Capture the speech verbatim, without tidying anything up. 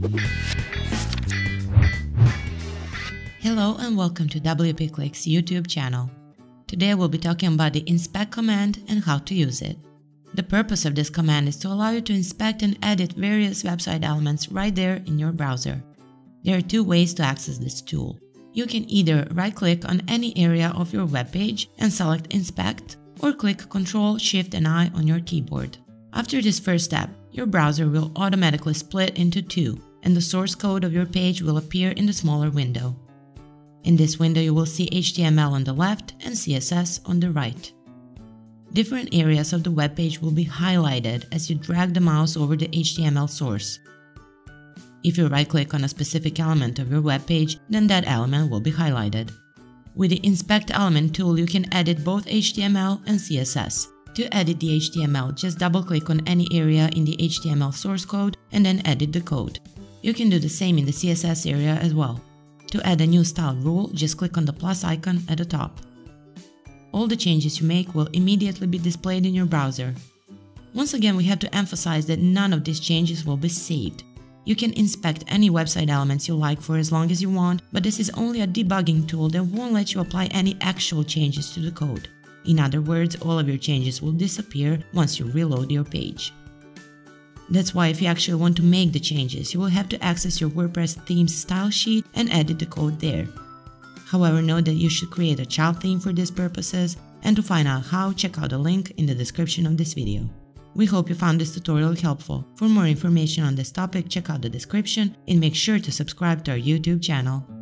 Hello and welcome to WPKlik's YouTube channel. Today we'll be talking about the inspect command and how to use it. The purpose of this command is to allow you to inspect and edit various website elements right there in your browser. There are two ways to access this tool. You can either right-click on any area of your web page and select Inspect, or click control shift and I on your keyboard. After this first step, your browser will automatically split into two, and the source code of your page will appear in the smaller window. In this window, you will see H T M L on the left and C S S on the right. Different areas of the web page will be highlighted as you drag the mouse over the H T M L source. If you right-click on a specific element of your web page, then that element will be highlighted. With the Inspect Element tool, you can edit both H T M L and C S S. To edit the H T M L, just double-click on any area in the H T M L source code and then edit the code. You can do the same in the C S S area as well. To add a new style rule, just click on the plus icon at the top. All the changes you make will immediately be displayed in your browser. Once again, we have to emphasize that none of these changes will be saved. You can inspect any website elements you like for as long as you want, but this is only a debugging tool that won't let you apply any actual changes to the code. In other words, all of your changes will disappear once you reload your page. That's why if you actually want to make the changes, you will have to access your WordPress theme's style sheet and edit the code there. However, note that you should create a child theme for these purposes, and to find out how, check out the link in the description of this video. We hope you found this tutorial helpful. For more information on this topic, check out the description and make sure to subscribe to our YouTube channel.